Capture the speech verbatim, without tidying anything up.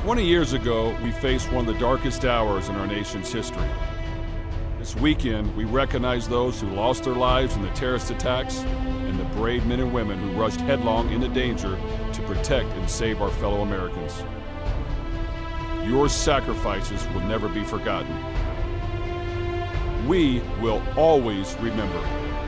twenty years ago, we faced one of the darkest hours in our nation's history. This weekend, we recognize those who lost their lives in the terrorist attacks and the brave men and women who rushed headlong into danger to protect and save our fellow Americans. Your sacrifices will never be forgotten. We will always remember.